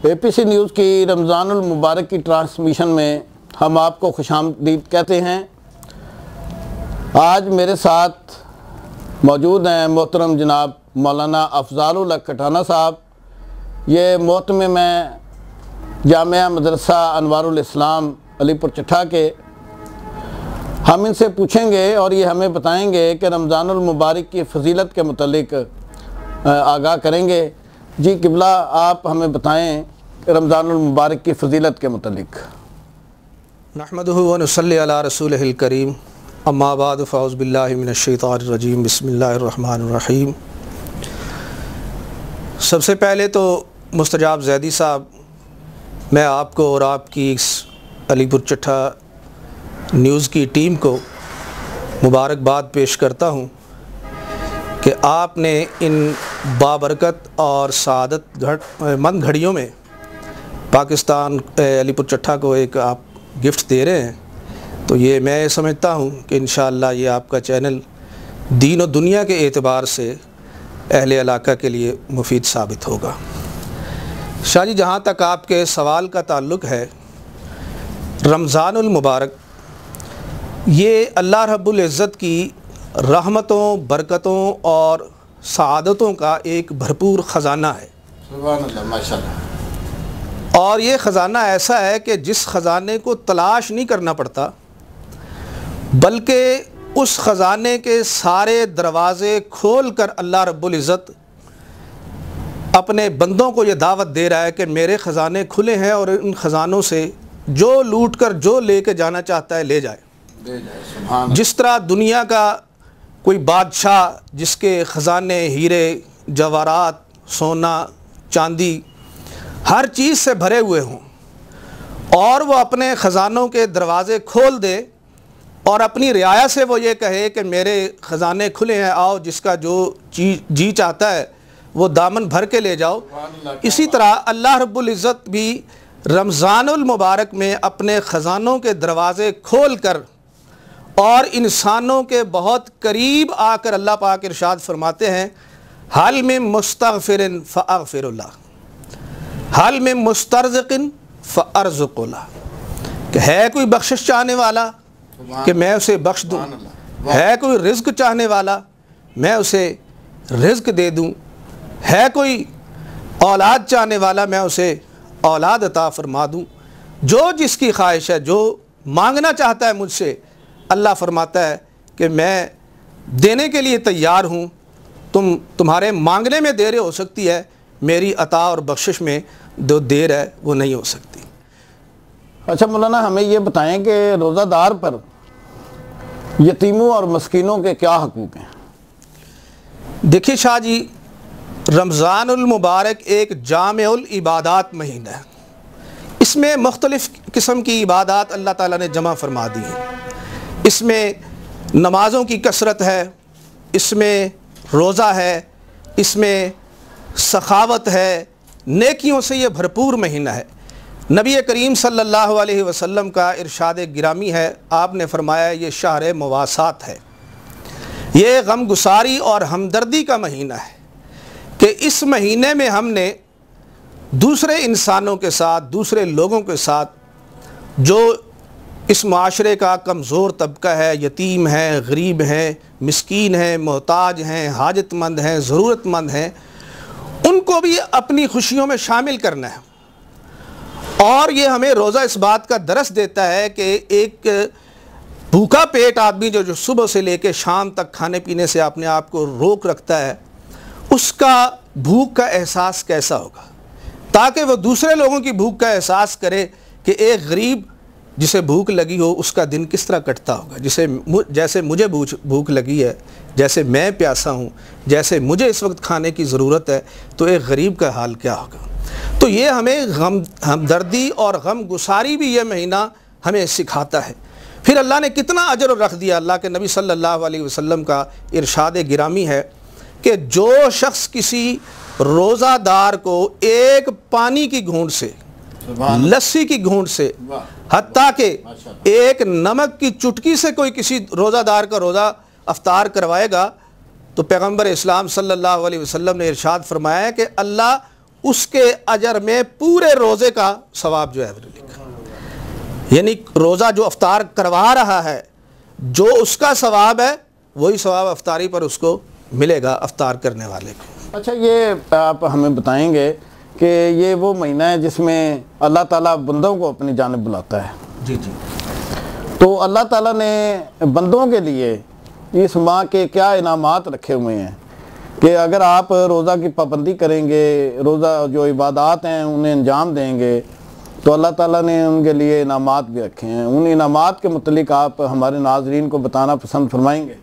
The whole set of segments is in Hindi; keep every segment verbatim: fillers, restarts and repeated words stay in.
ए पी सी न्यूज़ की रमज़ानुल मुबारक की ट्रांसमिशन में हम आपको खुशामदीद कहते हैं। आज मेरे साथ मौजूद हैं मोहतरम जनाब मौलाना अफजालुल हक कटाना साहब। ये मोहतमिम में जामिया मदरसा अनवारुल इस्लाम अलीपुर चट्ठा के। हम इनसे पूछेंगे और ये हमें बताएंगे कि रमज़ानुल मुबारक की फ़जीलत के मुतल्लिक आगाह करेंगे। जी किबला, आप हमें बताएं रमज़ानुल मुबारक की फ़जीलत के मुतल्लिक। नहमदुहु व नसल्ली अला रसूलिहिल करीम, अम्मा बाद फ़अऊज़ु बिल्लाहि मिनश्शैतानिर रजीम, बिस्मिल्लाहिर रहमानिर रहीम। सबसे पहले तो मुस्तजाब ज़ैदी साहब, मैं आपको और आपकी इस अलीपुर चट्ठा न्यूज़ की टीम को मुबारकबाद पेश करता हूँ कि आपने इन बाबरकत और सआदत घड़ मंद घड़ियों में पाकिस्तान अलीपुर चट्ठा को एक आप गिफ्ट दे रहे हैं। तो ये मैं समझता हूँ कि इंशाअल्लाह ये आपका चैनल दीन और दुनिया के एतबार से अहले इलाका के लिए मुफीद साबित होगा। शाह जी, जहाँ तक आपके सवाल का ताल्लुक़ है, रमज़ानुल मुबारक ये अल्लाह रब्बुल इज़्ज़त की रहमतों, बरकतों और सआदतों का एक भरपूर ख़जाना है। सुभान अल्लाह, माशाअल्लाह। और ये ख़जाना ऐसा है कि जिस ख़जाने को तलाश नहीं करना पड़ता, बल्कि उस ख़जाने के सारे दरवाज़े खोल कर अल्लाह रब्बुल इज़्ज़त अपने बंदों को ये दावत दे रहा है कि मेरे ख़जाने खुले हैं और इन ख़जानों से जो लूट कर जो लेके जाना चाहता है ले जाए। जिस तरह दुनिया का कोई बादशाह जिसके ख़जाने हीरे जवाहरात, सोना, चांदी हर चीज़ से भरे हुए हों और वो अपने ख़जानों के दरवाज़े खोल दे और अपनी रियाया से वो ये कहे कि मेरे ख़जाने खुले हैं, आओ जिसका जो चीज जी चाहता है वो दामन भर के ले जाओ। इसी तरह अल्लाह रब्बुल इज़्ज़त भी रमज़ानुल मुबारक में अपने ख़जानों के दरवाज़े खोल कर और इंसानों के बहुत करीब आकर अल्लाह पाक इरशाद फरमाते हैं, हल में मुस्तग़फ़िरिन फ़अग़फ़िरुल्लाह, हल में मुस्तरज़िक़िन फ़अरज़ुक़ुल्लाह, कि है कोई बख्शिश चाहने वाला कि मैं उसे बख्श दूँ, है कोई रिज़्क़ चाहने वाला मैं उसे रिज़्क़ दे दूँ, है कोई औलाद चाहने वाला मैं उसे औलाद अता फरमा दूँ। जो जिसकी ख्वाहिश है, जो मांगना चाहता है मुझसे, अल्लाह फरमाता है कि मैं देने के लिए तैयार हूँ। तुम तुम्हारे मांगने में देर हो सकती है, मेरी अता और बख्शिश में जो देर है वो नहीं हो सकती। अच्छा मौलाना, हमें ये बताएं कि रोज़ादार पर यतीमों और मस्कीनों के क्या हकूक़ हैं? देखिए शाह जी, रमज़ानुल मुबारक एक जामिउल इबादात महीना है। इसमें मुख्तलिफ़ किस्म की इबादात अल्लाह ताला ने जमा फरमा दी हैं। इसमें नमाज़ों की कसरत है, इसमें रोज़ा है, इसमें सखावत है, नेकियों से ये भरपूर महीना है। नबी करीम सल्लल्लाहु अलैहि वसल्लम का इरशाद गिरामी है, आपने फरमाया ये शहर मवासात है, ये गम गुसारी और हमदर्दी का महीना है कि इस महीने में हमने दूसरे इंसानों के साथ, दूसरे लोगों के साथ जो इस माशरे का कमज़ोर तबका है, यतीम है, गरीब हैं, मिस्कीन हैं, मोहताज हैं, हाजतमंद हैं, ज़रूरतमंद हैं, उनको भी अपनी खुशियों में शामिल करना है। और ये हमें रोज़ा इस बात का दरस देता है कि एक भूखा पेट आदमी जो जो सुबह से लेकर शाम तक खाने पीने से अपने आप को रोक रखता है, उसका भूख का एहसास कैसा होगा, ताकि वह दूसरे लोगों की भूख का एहसास करे कि एक गरीब जिसे भूख लगी हो उसका दिन किस तरह कटता होगा। जिसे जैसे मुझे भूख भूख लगी है, जैसे मैं प्यासा हूँ, जैसे मुझे इस वक्त खाने की ज़रूरत है, तो एक गरीब का हाल क्या होगा। तो ये हमें गम हमदर्दी और गम गुसारी भी ये महीना हमें सिखाता है। फिर अल्लाह ने कितना अजर रख दिया। अल्लाह के नबी सल्लल्लाहु अलैहि वसल्लम का इरशाद गिरामी है कि जो शख्स किसी रोज़ादार को एक पानी की घूंट से, लस्सी की घूंट से, हत्ता के एक नमक की चुटकी से कोई किसी रोज़ादार का रोज़ा अफ्तार करवाएगा, तो पैगंबर इस्लाम सल्लल्लाहु अलैहि वसल्लम ने इरशाद फरमाया कि अल्लाह उसके अजर में पूरे रोज़े का सवाब जो है वो लिखा। यानी रोज़ा जो अफ्तार करवा रहा है, जो उसका सवाब है वही सवाब अफ्तारी पर उसको मिलेगा, अफ्तार करने वाले को। अच्छा, ये आप हमें बताएंगे कि ये वो महीना है जिसमें अल्लाह ताला बंदों को अपनी जानिब बुलाता है। जी जी। तो अल्लाह ताला ने बंदों के लिए इस माह के क्या इनामात रखे हुए हैं कि अगर आप रोज़ा की पाबंदी करेंगे, रोज़ा जो इबादात हैं उन्हें अंजाम देंगे, तो अल्लाह ताला ने उनके लिए इनामात भी रखे हैं। उन इनामात के मुतलिक आप हमारे नाजरीन को बताना पसंद फरमाएंगे?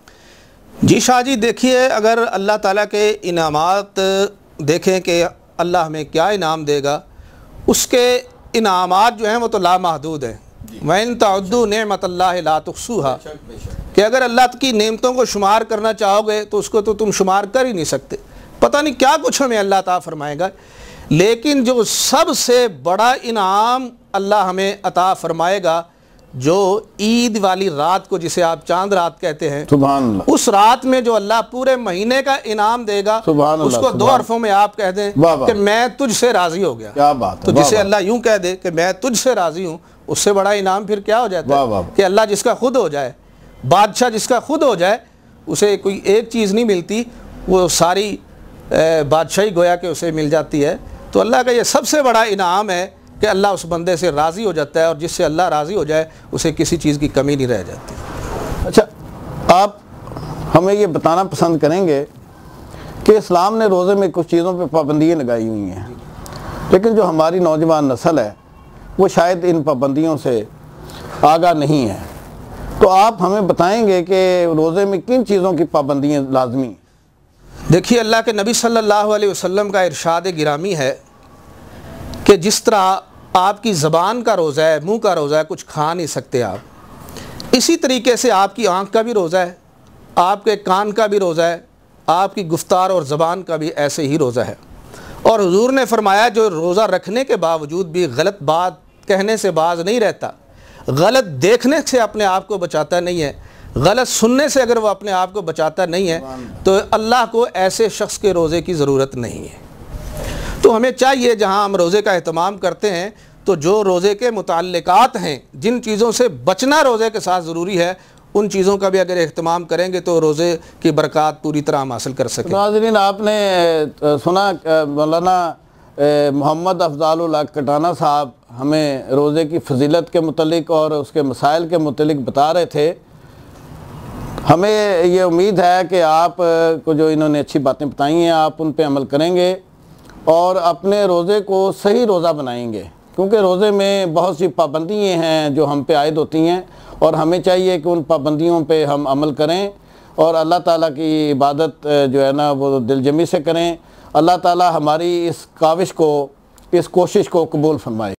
जी शाह जी, देखिए, अगर अल्लाह ताला के इनामात देखें कि अल्लाह हमें क्या इनाम देगा, उसके इनामात जो हैं वो तो लामहदूद हैं। वइन तअद्दू नेमतल्लाहि ला तुहसूहा, कि अगर अल्लाह की नेमतों को शुमार करना चाहोगे तो उसको तो तुम शुमार कर ही नहीं सकते। पता नहीं क्या कुछ हमें अल्लाह ताला फरमाएगा, लेकिन जो सबसे बड़ा इनाम अल्लाह हमें अता फरमाएगा, जो ईद वाली रात को, जिसे आप चांद रात कहते हैं, सुभान अल्लाह, उस रात में जो अल्लाह पूरे महीने का इनाम देगा, उसको दो हरफों में आप कह दें कि मैं तुझसे राजी हो गया। क्या बात है। तो जिसे अल्लाह यूं कह दे कि मैं तुझसे राजी हूँ, उससे बड़ा इनाम फिर क्या हो जाता है कि अल्लाह जिसका खुद हो जाए, बादशाह जिसका खुद हो जाए, उसे कोई एक चीज़ नहीं मिलती, वो सारी बादशाही गोया के उसे मिल जाती है। तो अल्लाह का ये सबसे बड़ा इनाम है कि अल्लाह उस बंदे से राज़ी हो जाता है, और जिससे अल्लाह राज़ी हो जाए उसे किसी चीज़ की कमी नहीं रह जाती। अच्छा, आप हमें ये बताना पसंद करेंगे कि इस्लाम ने रोज़े में कुछ चीज़ों पे पाबंदियाँ लगाई हुई हैं, लेकिन जो हमारी नौजवान नस्ल है वो शायद इन पाबंदियों से आगाह नहीं है। तो आप हमें बताएंगे कि रोज़े में किन चीज़ों की पाबंदियाँ लाजमी हैं? देखिए, अल्लाह के नबी सल्लल्लाहु अलैहि वसल्लम का इरशाद गिरामी है कि जिस तरह आपकी ज़बान का रोज़ा है, मुंह का रोज़ा है, कुछ खा नहीं सकते आप, इसी तरीके से आपकी आँख का भी रोज़ा है, आपके कान का भी रोज़ा है, आपकी गुफ्तार और ज़बान का भी ऐसे ही रोज़ा है। और हुजूर ने फरमाया, जो रोज़ा रखने के बावजूद भी गलत बात कहने से बाज नहीं रहता, गलत देखने से अपने आप को बचाता नहीं है, गलत सुनने से अगर वो अपने आप को बचाता नहीं है, तो अल्लाह को ऐसे शख्स के रोज़े की ज़रूरत नहीं है। तो हमें चाहिए, जहाँ हम रोज़े का एहतमाम करते हैं, तो जो रोज़े के मुताल्लिकात हैं, जिन चीज़ों से बचना रोज़े के साथ ज़रूरी है, उन चीज़ों का भी अगर एहतमाम करेंगे तो रोज़े की बरक़ात पूरी तरह हम हासिल कर सकें। नाज़रीन, आपने सुना मौलाना मोहम्मद अफजालुल हक कटाना साहब हमें रोज़े की फजीलत के मुतलिक और उसके मसाइल के मुतलिक बता रहे थे। हमें ये उम्मीद है कि आप को जो इन्होंने अच्छी बातें बताई हैं, आप उन पे अमल करेंगे और अपने रोज़े को सही रोज़ा बनाएंगे, क्योंकि रोज़े में बहुत सी पाबंदियाँ हैं जो हम पे आयद होती हैं, और हमें चाहिए कि उन पाबंदियों पे हम अमल करें और अल्लाह ताला की इबादत जो है ना वो दिलजमी से करें। अल्लाह ताला हमारी इस काविश को, इस कोशिश को कबूल फरमाए।